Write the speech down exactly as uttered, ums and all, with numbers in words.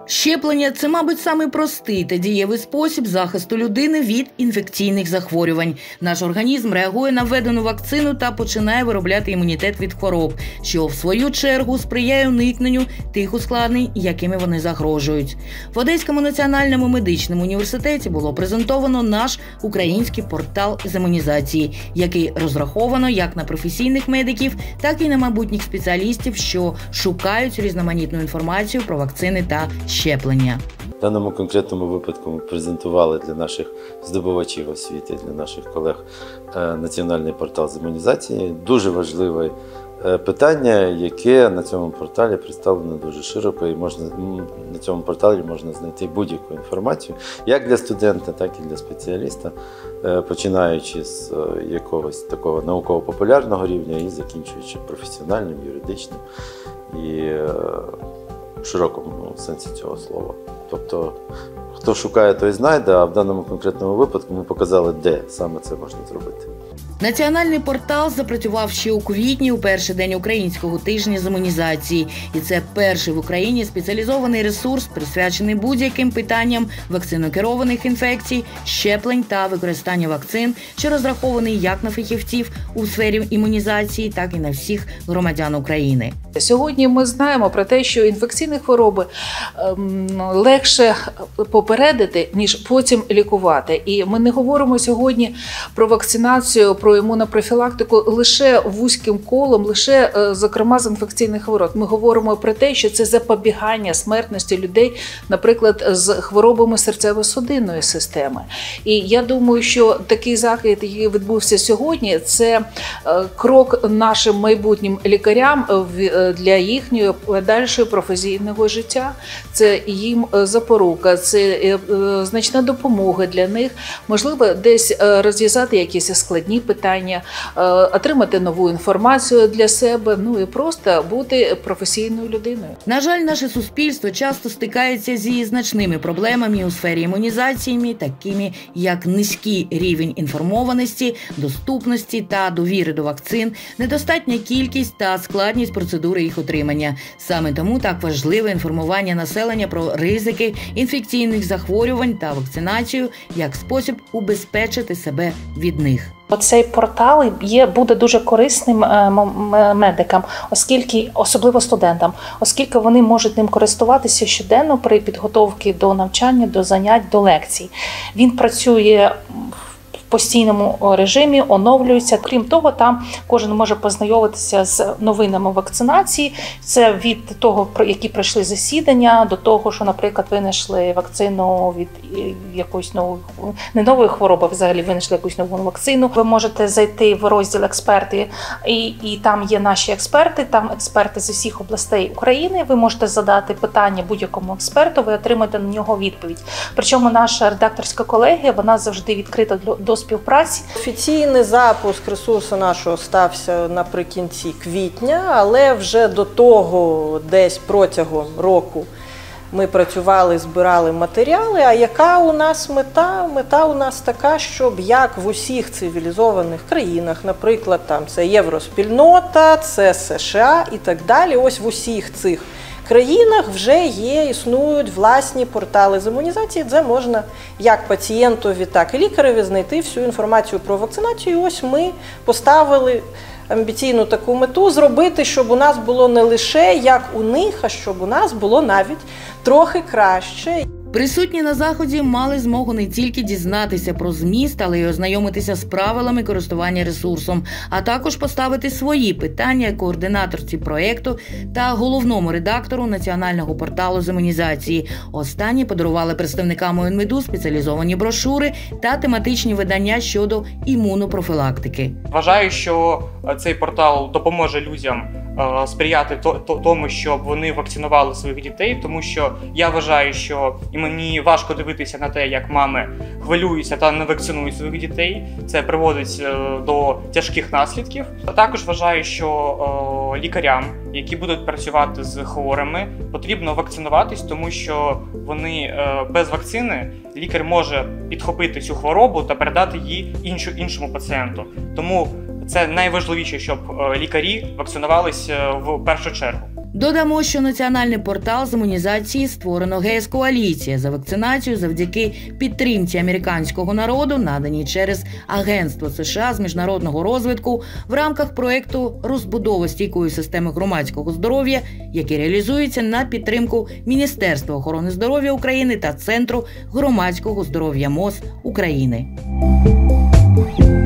Щеплення – це, мабуть, самий простий та дієвий спосіб захисту людини від інфекційних захворювань. Наш організм реагує на введену вакцину та починає виробляти імунітет від хвороб, що, в свою чергу, сприяє уникненню тих ускладнень, якими вони загрожують. В Одеському національному медичному університеті було презентовано наш український портал з імунізації, який розраховано як на професійних медиків, так і на майбутніх спеціалістів, що шукають різноманітну інформацію про вакцини та щеплення. В даному конкретному випадку ми презентували для наших здобувачів освіти, для наших колег національний портал з імунізації. Дуже важливе питання, яке на цьому порталі представлено дуже широко, і можна, на цьому порталі можна знайти будь-яку інформацію, як для студента, так і для спеціаліста, починаючи з якогось такого науково-популярного рівня і закінчуючи професіональним, юридичним і в широкому сенсі цього слова. Тобто, хто шукає, той знайде, а в даному конкретному випадку ми показали, де саме це можна зробити. Національний портал запрацював ще у квітні, у перший день Українського тижня з імунізації. І це перший в Україні спеціалізований ресурс, присвячений будь-яким питанням вакцинокерованих інфекцій, щеплень та використання вакцин, що розрахований як на фахівців у сфері імунізації, так і на всіх громадян України. Сьогодні ми знаємо про те, що інфекційні хвороби легше попередити, ніж потім лікувати. І ми не говоримо сьогодні про вакцинацію, про імунопрофілактику лише вузьким колом, лише, зокрема, з інфекційних хвороб. Ми говоримо про те, що це запобігання смертності людей, наприклад, з хворобами серцево-судинної системи. І я думаю, що такий захід, який відбувся сьогодні, це крок нашим майбутнім лікарям для їхнього подальшого професійного життя. Це їм запорука, це значна допомога для них. Можливо, десь розв'язати якісь складні питання, отримати нову інформацію для себе, ну і просто бути професійною людиною. На жаль, наше суспільство часто стикається зі значними проблемами у сфері імунізації, такими як низький рівень інформованості, доступності та довіри до вакцин, недостатня кількість та складність процедури їх отримання. Саме тому так важливе інформування населення про ризики інфекційних захворювань та вакцинацію як спосіб убезпечити себе від них. Цей портал є, буде дуже корисним медикам, оскільки, особливо студентам, оскільки вони можуть ним користуватися щоденно при підготовці до навчання, до занять, до лекцій. Він працює в постійному режимі, оновлюється. Крім того, там кожен може познайомитися з новинами вакцинації. Це від того, які пройшли засідання, до того, що, наприклад, винайшли вакцину від якоїсь нової, не нової хвороби, взагалі винайшли якусь нову вакцину. Ви можете зайти в розділ «Експерти», і, і там є наші експерти, там експерти з усіх областей України. Ви можете задати питання будь-якому експерту, ви отримаєте на нього відповідь. Причому наша редакторська колегія, вона завжди відкрита до співпраці. Офіційний запуск ресурсу нашого стався наприкінці квітня, але вже до того, десь протягом року, ми працювали, збирали матеріали. А яка у нас мета? Мета у нас така, щоб як в усіх цивілізованих країнах, наприклад, там це Євроспільнота, це США і так далі, ось в усіх цих країнах вже є, існують власні портали з імунізації, де можна як пацієнтові, так і лікареві знайти всю інформацію про вакцинацію. І ось ми поставили амбіційну таку мету зробити, щоб у нас було не лише як у них, а щоб у нас було навіть трохи краще. Присутні на заході мали змогу не тільки дізнатися про зміст, але й ознайомитися з правилами користування ресурсом, а також поставити свої питання координаторці проєкту та головному редактору національного порталу з імунізації. Останні подарували представникам ОНМЕДу спеціалізовані брошури та тематичні видання щодо імунопрофілактики. Вважаю, що цей портал допоможе людям сприяти тому, щоб вони вакцинували своїх дітей, тому що я вважаю, що і мені важко дивитися на те, як мами хвилюються та не вакцинують своїх дітей. Це приводить до тяжких наслідків. Також вважаю, що лікарям, які будуть працювати з хворими, потрібно вакцинуватись, тому що вони без вакцини лікар може підхопити цю хворобу та передати її іншу, іншому пацієнту. Тому це найважливіше, щоб лікарі вакцинувалися в першу чергу. Додамо, що національний портал з імунізації створено ГЕС-коаліція за вакцинацію завдяки підтримці американського народу, наданій через Агентство США з міжнародного розвитку в рамках проєкту «Розбудова стійкої системи громадського здоров'я», який реалізується на підтримку Міністерства охорони здоров'я України та Центру громадського здоров'я МОЗ України.